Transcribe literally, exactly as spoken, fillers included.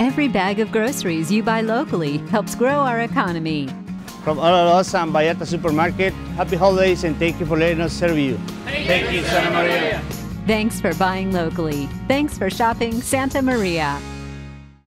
Every bag of groceries you buy locally helps grow our economy. From all of us and Vallarta Supermarket, happy holidays and thank you for letting us serve you. Thank, thank you, Santa Maria. Thanks for buying locally. Thanks for shopping Santa Maria.